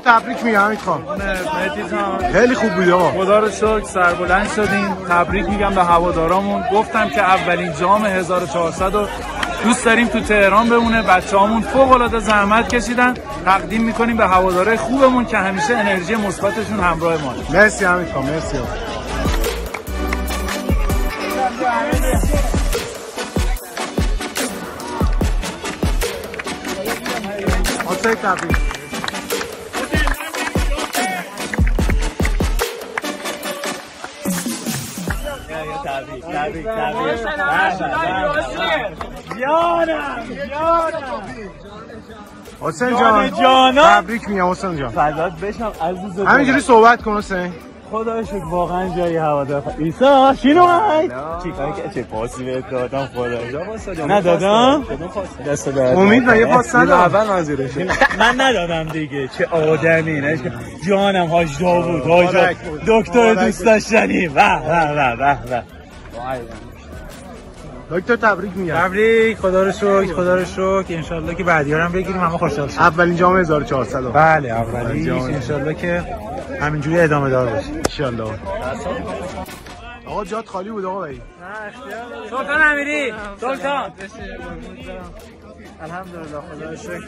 تبریک میگم حمید خان. خیلی خوب بود آقا. خدا رو شکر سربلند شدیم. تبریک میگم به هوادارامون. گفتم که اولین جام 1400 رو دوست داریم تو تهران بمونه. بچه‌هامون فوق‌العاده زحمت کشیدن. تقدیم میکنیم به هوادارهای خوبمون که همیشه انرژی مثبتشون همراه ما. مرسی حمید خان، مرسی. آسای تبریک. تبریک. حسین جان تبریک میگم. حسین جان فدات بشم عزیز. همینجوری صحبت کن حسین. خدا شکر واقعا جای هوادار. ایسا شینومای چیکار که چه پاسی بهت دادم خدا. ندادم دست داد. امید من یه پاس ندادم. اول منظورش من ندادم دیگه. چه آدمی نه جانم. حاج داوود حاج دکتر دوست داشتنی. به دکتر تبریک میگم. تبریک. خدا رو شکر ان شاء الله که بعدی‌ها هم بگیریم همه خوشحال شیم. اولین جام 1400. بله اولیش ان شاء الله که همینجوری ادامه دار باشه ان شاء الله. آقا جات خالی بود آقا بایی. سلطان امیری سلطان. الحمدلله خدا رو شکر.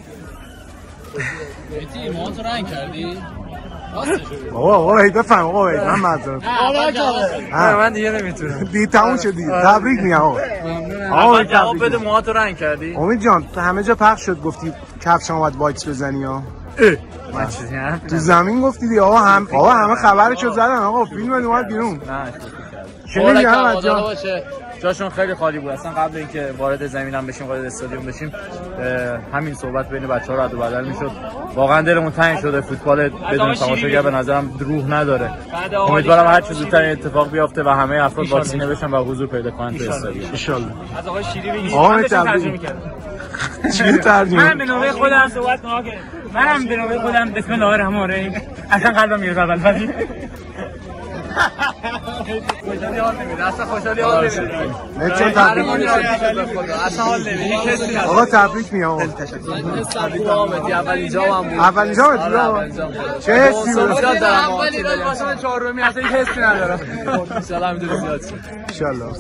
بیتی ما تو رنگ کردی؟ آقا بفهم آقا من معذرت. من دیگه نمیتونم. دیگه تموم شد دیگه. تبریک میگم آقا. آقا جواب بده موهاتو رنگ کردی؟ امید جان تو همه جا پخش شد گفتی کفشم اومد واکس بزنی ها. من چیزی هم تو زمین گفتی دیگه. آقا همه خبرشو زدن آقا. فیلم اومد بیرون. شنیدی احمد جان؟ جاشون خیلی خالی بود. اصلا قبل اینکه وارد زمینم بشیم وارد استادیوم بشیم همین صحبت بین بچه‌ها رد و بدل میشد. واقعا دلمون تنگ شده. فوتبال بدون تماشاگر به نظرم روح نداره. امیدوارم هر چه زودتر اتفاق بیفته و همه افراد واکسینه بشن و حضور پیدا کنن تو استادیوم ان شاء الله. از آقای شیری بگید. من ترجمه کردم. چی ترجمه؟ من به نوبه خودم صحبت کنم. منم به نوبه خودم بسم الله الرحمن الرحیم. اصلا قلبم میره اول ولی خوشحالی حال نمیده. اصلا خوشحالی حال نمیده. چون تبریک اصلا حال نمیده. آقا تبریک میگم. تبریک آمدی. اولین جامم بود. اولین جام چه حسی بود؟ اولی واسه چهارمی اصلا هیچ حسی ندارم. ان شاء الله همینجوری زیاد شه. ان شاء الله.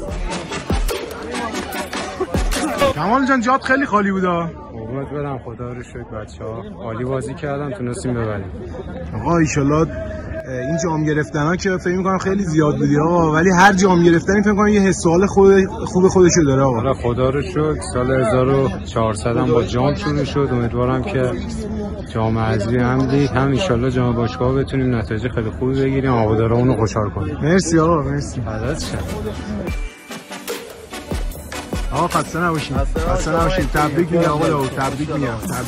کمال جان جات خیلی خالی بود. قربونت برم. خدا رو شکر بچه‌ها عالی بازی کردن تونستیم ببریم. آقا ان شاء الله این جام گرفتنا که فکر می‌کنم خیلی زیاد بودی آقا، ولی هر جام گرفتنی فکر می‌کنم یه حس سوال خوب خودشو داره آقا. آره خدا رو شکر. سال 1400 هم با جام شروع شد. امیدوارم که جام عزیز امدید هم ان شاء الله جام باشگاه بتونیم نتایج خیلی خوبی بگیریم. هوادارمون رو خوشحال کنیم. مرسی آقا مرسی. فدات شم. آقا خسته نباشید. تبریک میگم آقا. تبریک میگم.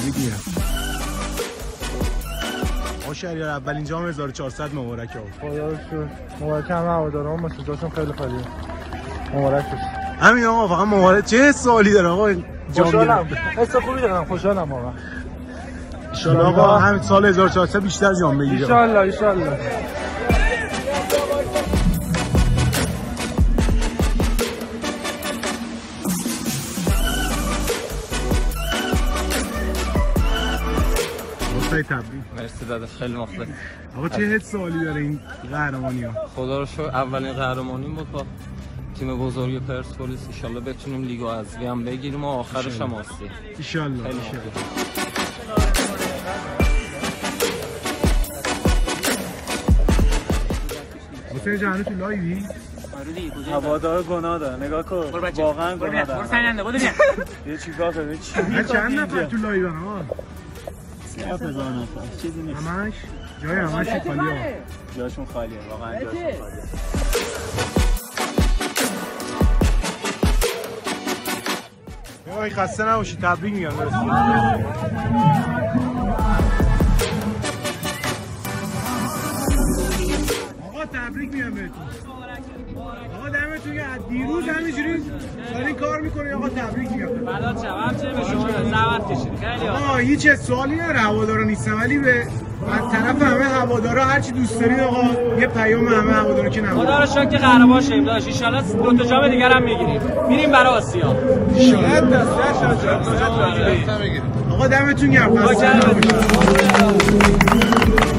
شهریار اولین جام 1400 مبارک آقا. خدا رو شکر. مبارک هم هواداران باشه. جاشون خیلی خالیه. مبارک باشه. همین آقا فقط مبارک. چه سوالی داره آقا جام خوشحالم. حس خوبی دارم. خوشحالم واقعا. ان شاء الله آقا همین سال 1400 بیشتر جام بگیریم. ان شاء الله. تبریک. مرسی داداش خیلی مخلص. آقا چه حس سوالی داره این قهرمانی ها؟ خدا رو شکر اولین قهرمانی بود با تیم بزرگ پرسپولیس. ان شاء الله بتونیم لیگ و عزیز هم بگیریم و آخرش هم آسی. ان شاء الله. حسین جان تو لایوی؟ هوادار گناه داره. نگاه کن. واقعا گناه داره. برو سننده بود بیا. یه چیکار کنی؟ چند نفر تو لایو ها؟ 3000 نفر. چیزی نیست. همش جای همش خالیه. جاشون خالیه. واقعا جاشون خالیه. آقای خسته نباشید. تبریک میگم. آقا تبریک میگم بهتون. آقا دمتون گرم. دیروز همینجوری دارین کار میکنین. آقا تبریک میگم. فدات شم. همچنین به شما زحمت کشیدید. خیلی آقا هیچ سوالی نداره. هوادارا نیستم ولی به از طرف همه هوادارا هر چی دوست دارید آقا یه پیام همه هوادارا که نبود. خدا رو شکر که قهرمان شدیم داشت. ان شاء الله دو تا جام دیگه هم میگیریم. میریم برای آسیا. ان شاء الله. آقا دمتون گرم.